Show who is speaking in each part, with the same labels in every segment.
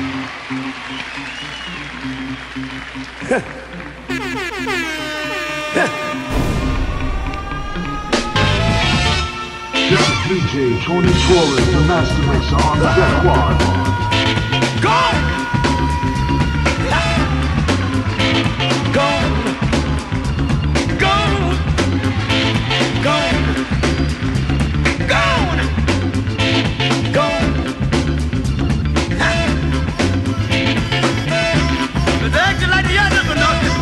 Speaker 1: This is DJ Tony Torres, the master mixer on the deck one.
Speaker 2: Gone! Gone! Gone! Gone! Gone! Gone! It's acting like the others for nothing.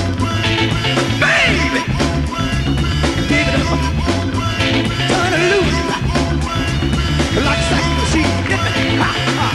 Speaker 2: Baby! Give it up. Turn it loose. Like sex machine. Ha, ha.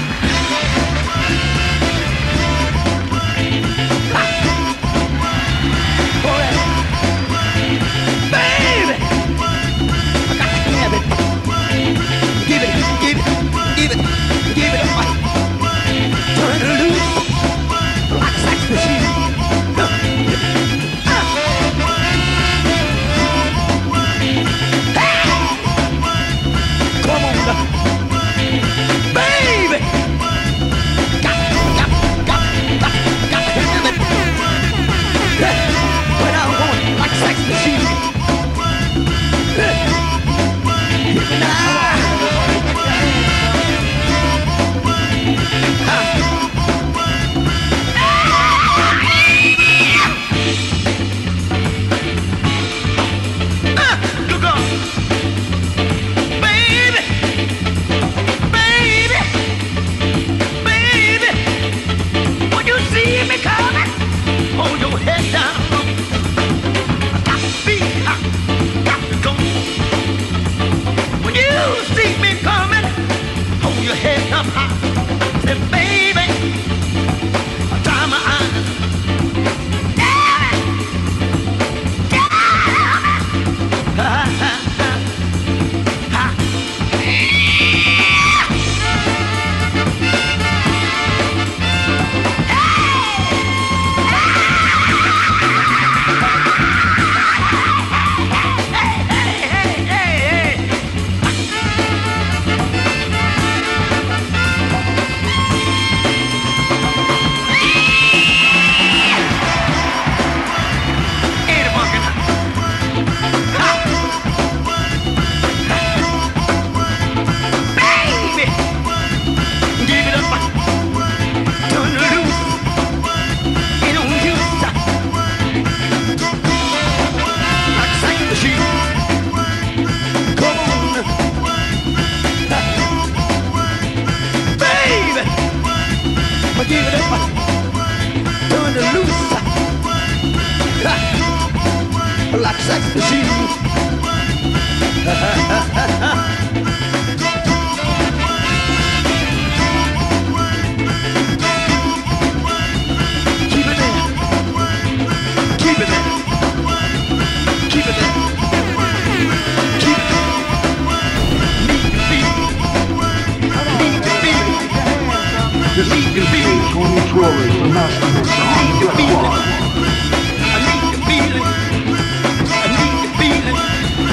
Speaker 2: Like sex machine. Keep it there. Keep it there. Keep it there. Keep it there. Need to feel it. Need to feel it.
Speaker 1: This is DJ Tony Torres, the master mixer on the deck one.
Speaker 2: I need to feel it. I need to feel it.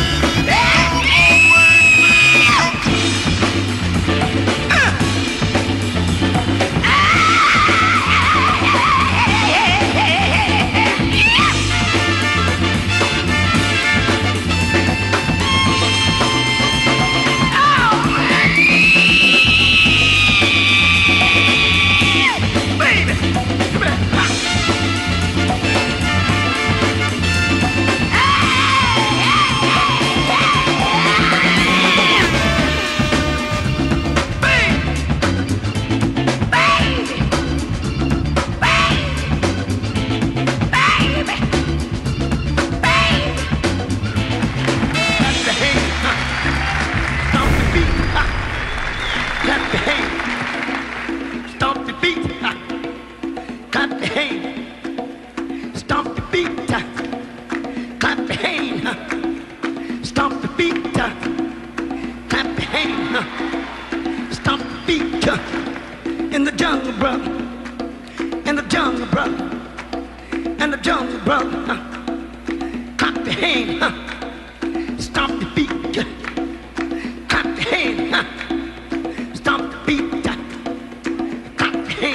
Speaker 2: In the jungle, brother. In the jungle, brother. In the jungle, brother. Clap your hand. Stomp your feet. Clap your hand. Stomp your feet. Clap your hand.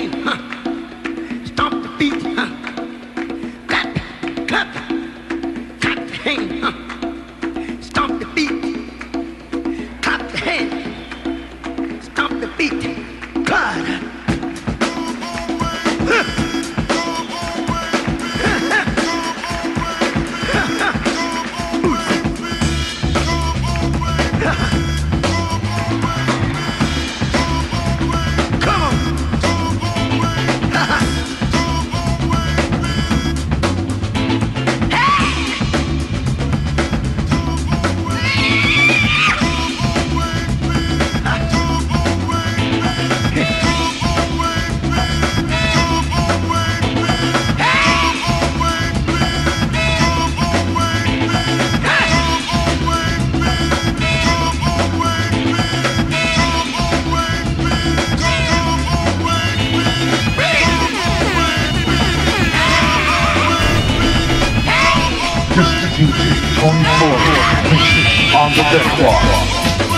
Speaker 1: Tony Torres mixing on the deck block.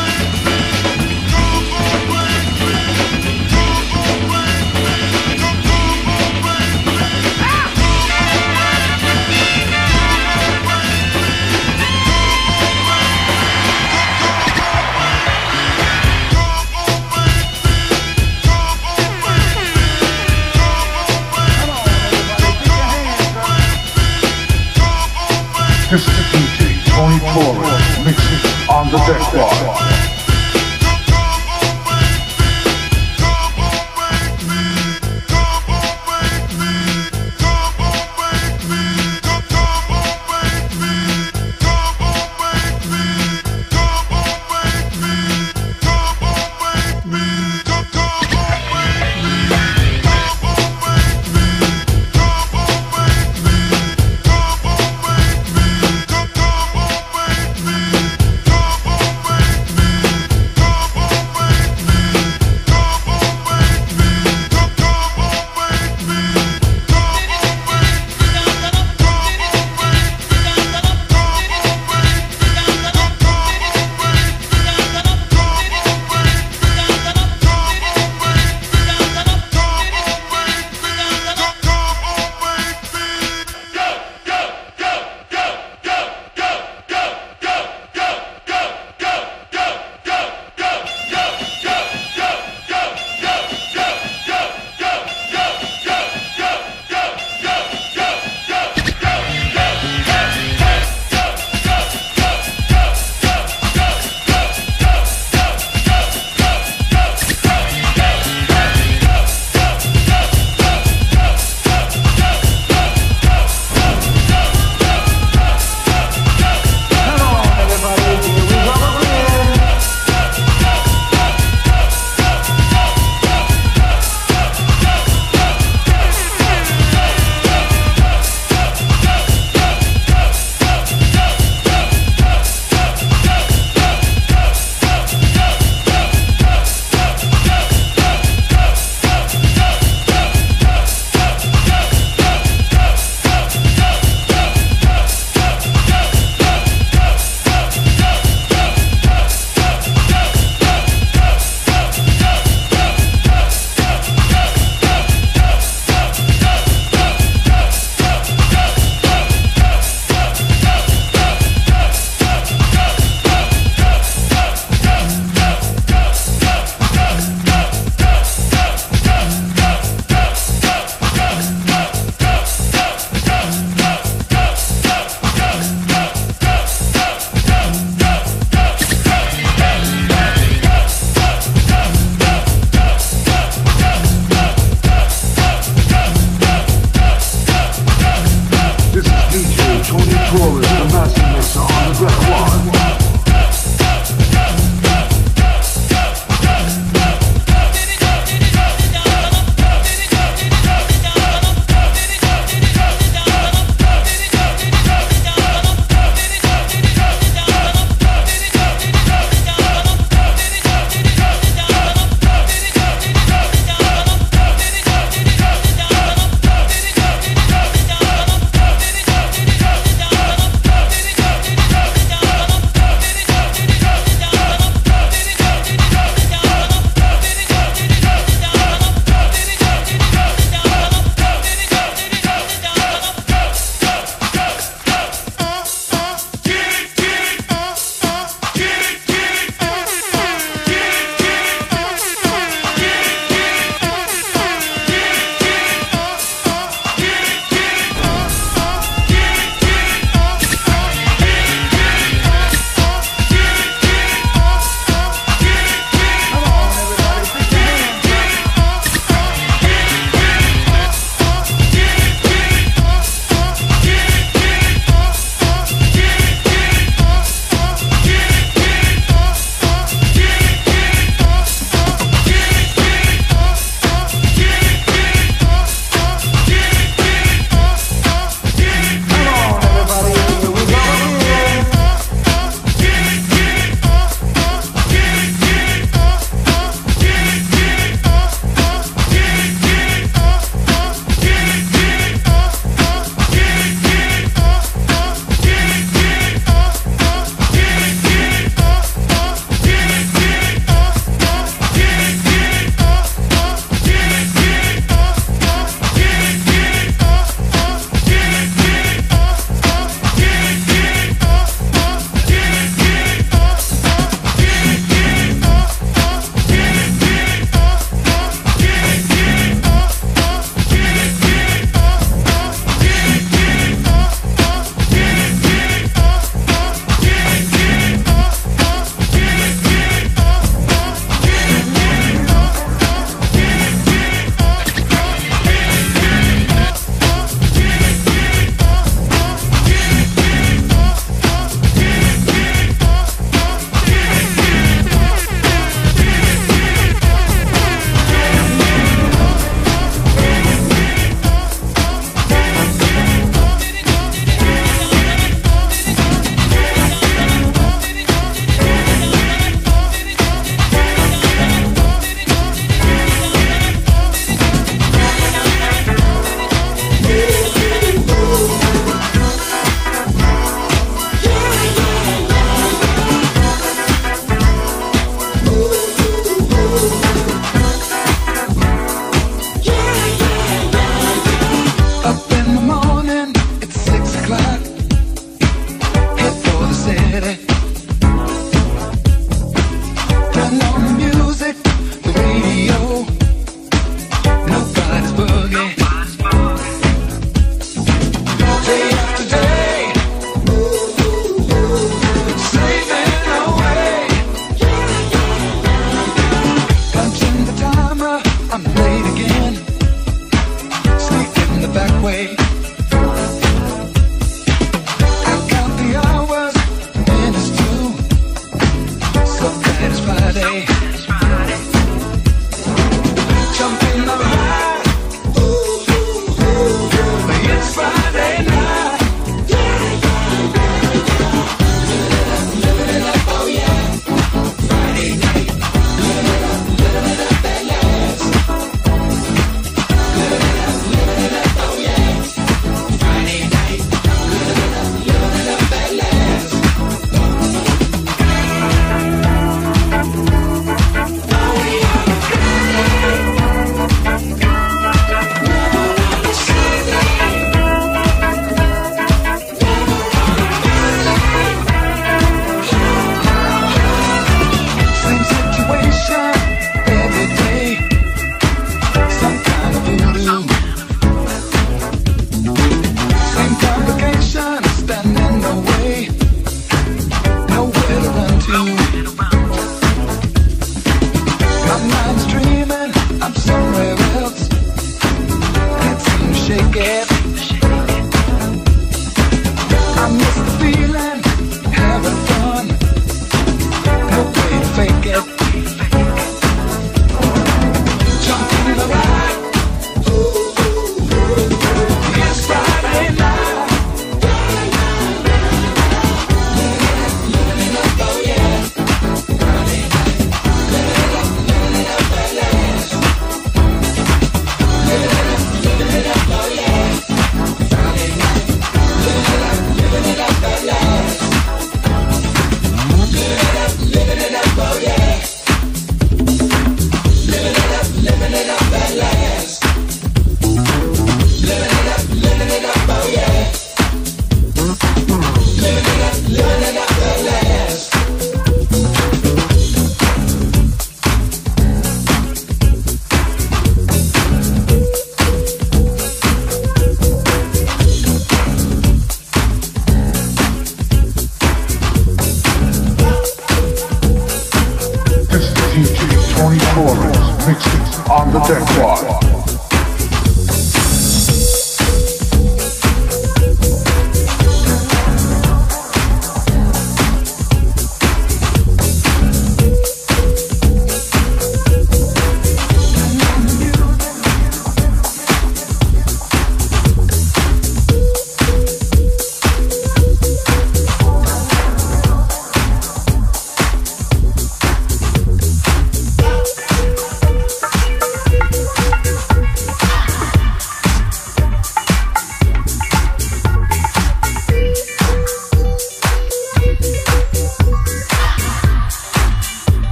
Speaker 1: This is DJ Tony Torres mixing on the deck block.
Speaker 2: boogie. Day after day, slaving away. Punching the timer, I'm late again. Sneak in the back way. I count the hours, minutes too. So glad it's Friday. Jump in the ride. It's Friday night. Living it up, oh yeah. Friday night. Living it up, that last. Living it up, oh yeah. Friday night. Living it up, that last. Same situation every day. Some kind of voodoo. Same complication stand in the way. Nowhere to run to. My mind's dreaming I'm somewhere else. Can't seem to shake it. I miss the feeling, having fun. No way to fake it. Jump in the ride. It's Friday night. Living it up, oh yeah. Friday night. Living it up, that last. Living it up, oh yeah. Friday night. Living it up, that last. Living it up, oh yeah. Living it up, that last. Living it up, oh yeah. Living it up, that last.
Speaker 1: This is DJ Tony Torres, mixing on the deck quad.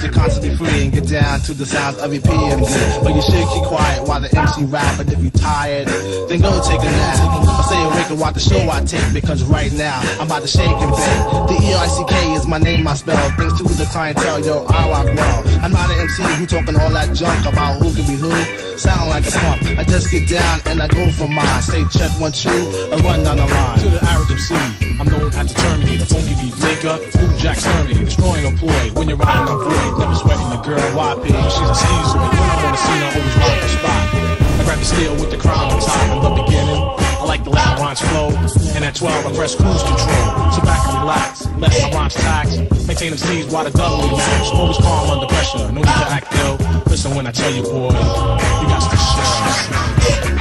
Speaker 3: you're constantly free and get down to the sounds of your PMD. But you should keep quiet while the MC rap. But if you're tired, then go take a nap. Or stay awake and watch the show I take, because right now I'm about to shake and bake. The E-I-C-K is my name, I spell. Thanks to the clientele, yo, I rock well. I'm not an MC who talking all that junk about who can be who. Sound like a pump. I just get down and I go for mine. Say check 1, 2, and run down the line.
Speaker 4: To the average MC, I'm known as the Terminator, the funky beat maker, Blue Jack Terminator, destroying employee. When you're riding on void, never sweating the girl, why pig? She's a skeezer, and when I'm on the scene, I always rock the spot. I grab the steel with the crown on top in the beginning. I like the loud rhymes flow, and at 12 I press cruise control. Sit back and relax, let my rhymes tax. Maintain them C's while the doubly match. Always calm under pressure, no need to act ill. Listen when I tell you, boy, you got to share.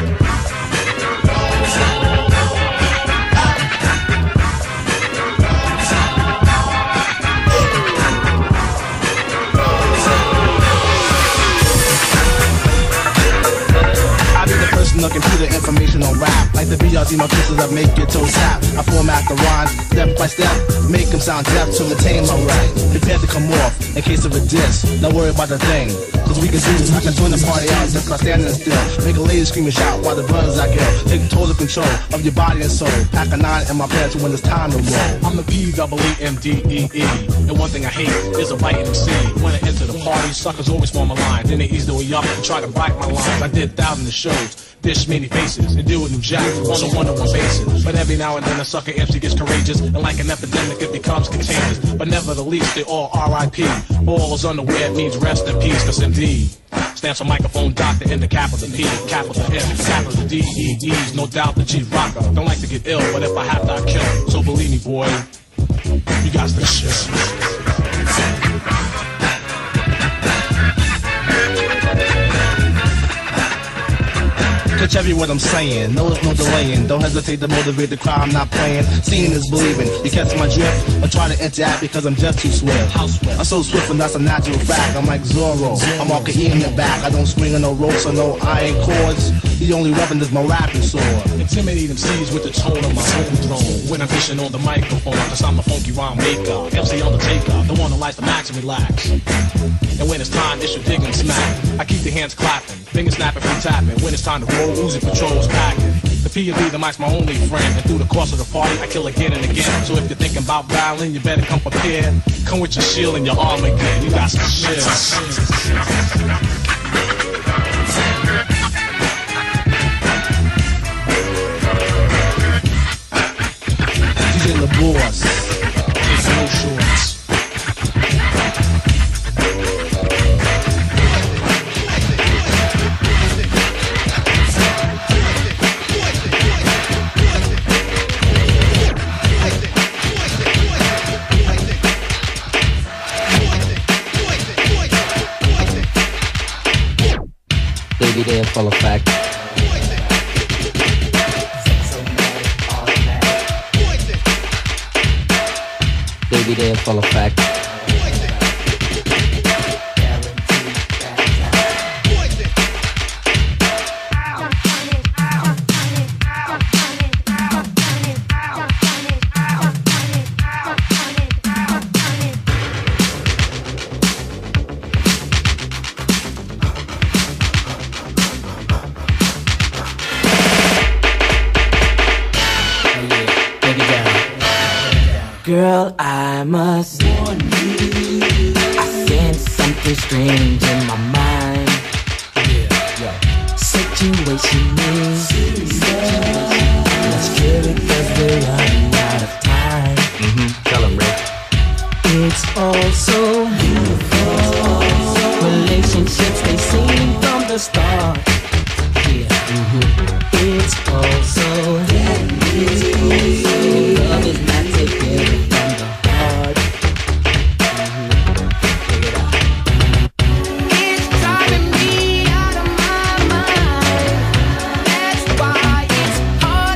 Speaker 3: No computer information on rap. Like the BRZ, my pieces that make your toes tap. I format the rhymes step by step, make them sound deaf to retain my right. Prepare to come off in case of a diss. Don't worry about the thing, cause we can do this. I can turn the party out just by standing still. Make a lady scream and shout while the brothers I kill. Take total control of your body and soul. Pack a 9 in my pants when it's time to roll.
Speaker 4: I'm the P-E-E-M-D-E-E. And one thing I hate is a biting MC. When I enter the party, suckers always form a line. Then they ease their way up and try to bite my lines. I did thousands of shows, dish many faces, and deal with new jack on a one-on-one basis. But every now and then a sucker MC gets courageous, and like an epidemic it becomes contagious. But nevertheless they all R.I.P. Balls underwear means rest in peace, cause indeed stands for microphone doctor in the capital P, capital M, capital D, E, E's, no doubt the G rocker. Don't like to get ill, but if I have to I kill. So believe me boy, you got the shit.
Speaker 3: Catch every word I'm saying, no delaying. Don't hesitate to motivate the crowd, I'm not playing. Seeing is believing, you catch my drift or try to interact because I'm just too swift. I'm so swift and that's a natural fact. I'm like Zorro, I'm all E in the back. I don't swing on no ropes or no iron cords. The only weapon is my rapping sword.
Speaker 4: Intimidate MCs with the tone of my own throne. When I'm fishing on the microphone, cause I'm a funky rhyme maker. MC Undertaker, the one that likes to max and relax. And when it's time, it's your dig and smack. I keep the hands clapping, fingers snapping from tapping. When it's time to roll, Uzi patrols packing. The P&B, the mic's my only friend. And through the course of the party, I kill again and again. So if you're thinking about battling, you better come prepared. Come with your shield and your arm again. You got some shit.
Speaker 3: DJ the boss,
Speaker 4: it's no shorts.
Speaker 5: Baby, they're full of fact. Baby, they're full of fact.
Speaker 6: Girl, I must warn you, I sense something strange in my mind. Situation is serious. Let's get it cause we're running out of time.
Speaker 5: Tell him, Rick.
Speaker 6: It's all so beautiful. Relationships, they seem from the start. It's all so deadly. Love is not taken from the heart. It's driving me out of my mind. That's why it's hard.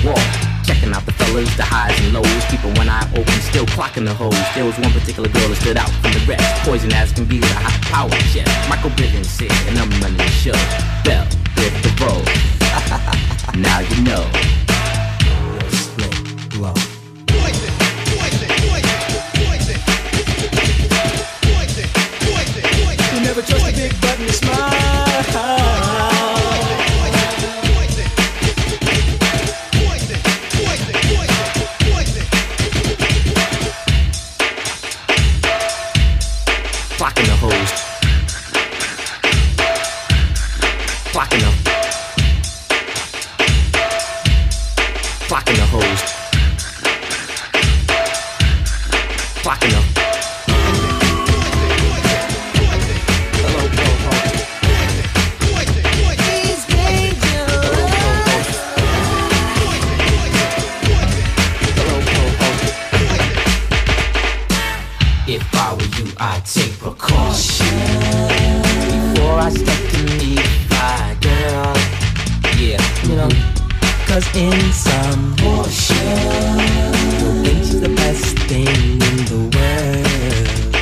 Speaker 5: wall. Checking out the fellas, the highs and lows. Keeping one eye open, still clocking the hoes. There was one particular girl that stood out from the rest. Poison as can be with a high power chest. Michael Bivens said, and I'm running the show. Bell with the roll. Now you know. Split, blow.
Speaker 6: You never trust a big button to smile.
Speaker 5: Clocking the hoes. Clocking them. Clocking the hoes. Clocking them. Hello, ho-ho.
Speaker 6: He's dangerous.
Speaker 5: Hello, ho-ho. If I were you, I'd take precaution before I step to meet my girl. Yeah, you know, 'cause in some portion, you'll think she's the best thing in the world.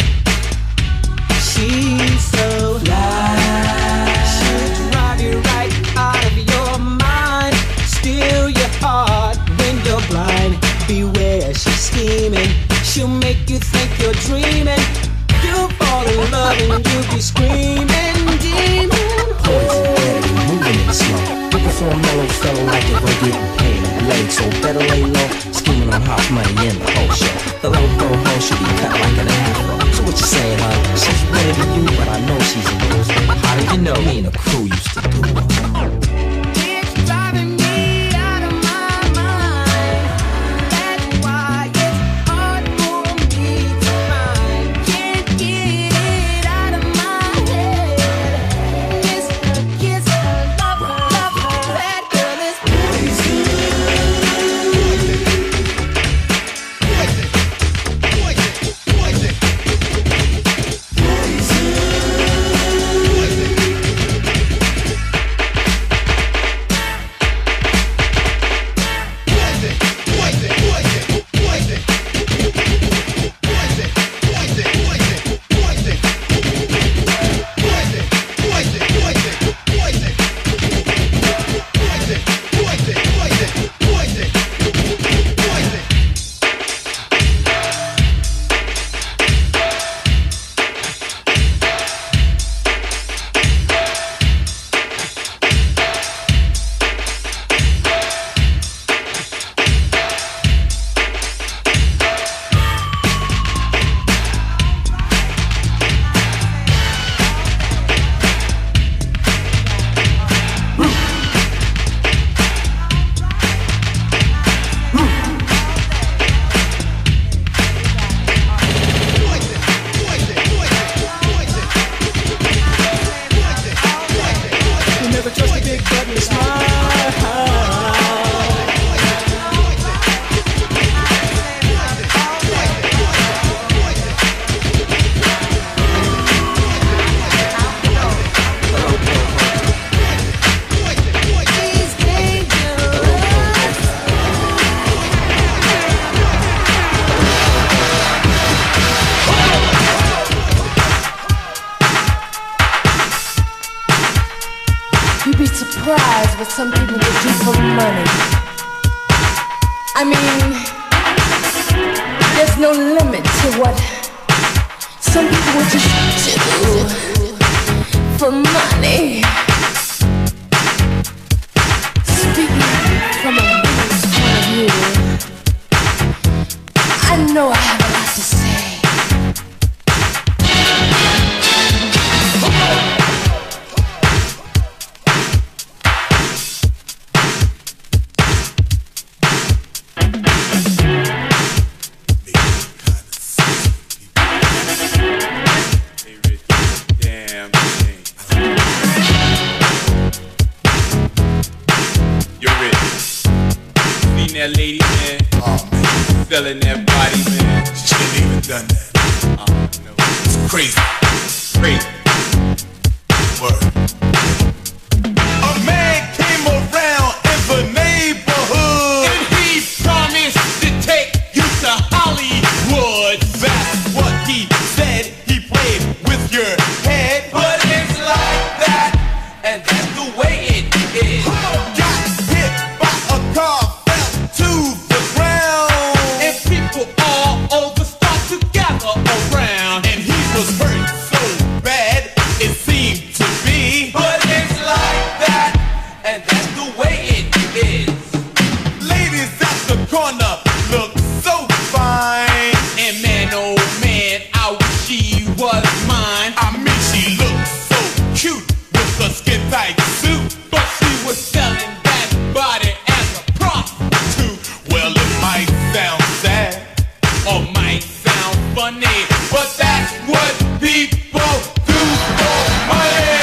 Speaker 5: She's so fly, she'll drive you right out of your mind, steal your heart when you're blind. Beware, she's scheming, she'll make you think you're dreaming. You'll fall in love and you'll be screaming, demon. Poison, better be moving it slow. Looking for a mellow fellow like it, we're getting paid. Late, so better lay low. Scheming on house money in the whole show. The low ho should be cut like an afro. So what you saying, huh? She's better than you, but I know she's a rose. How did you know? Me and the crew used to do it.
Speaker 6: It's driving me out of my mind. That's why it's hard for me to find. Can't get it out of my head. Kiss her, love her. That girl is poison.
Speaker 7: You'd be surprised what some people would do for money. I mean, there's no limit to what some people would just do for money. Speaking from a business point of view, I know I have a lot to say.
Speaker 8: That lady, man, selling that body, man.
Speaker 2: She shouldn't even done that.
Speaker 8: No.
Speaker 2: It's crazy.
Speaker 8: Crazy.
Speaker 2: Word. A man came around in the neighborhood. corner looked so fine. And man, oh man, I wish she was mine. I mean, she looked so cute with a skin tight suit, but she was selling that body as a prostitute. Well, it might sound sad or might sound funny, but that's what people do for money.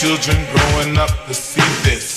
Speaker 2: children growing up to see this.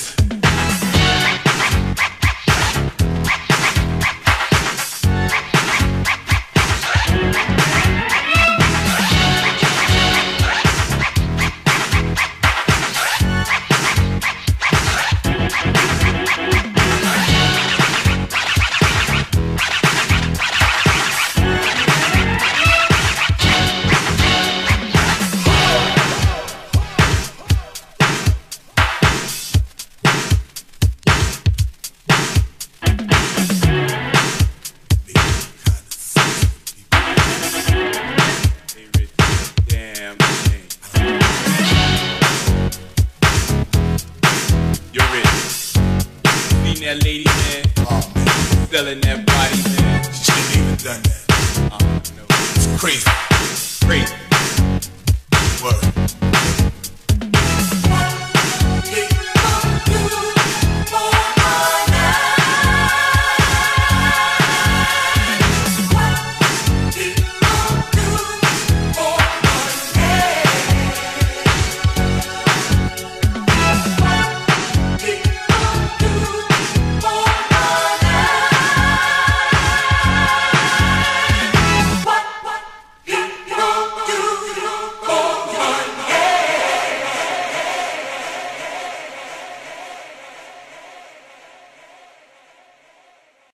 Speaker 8: That lady, man, selling that body, man.
Speaker 2: She shouldn't even done that.
Speaker 8: No.
Speaker 2: It's crazy.
Speaker 8: Crazy.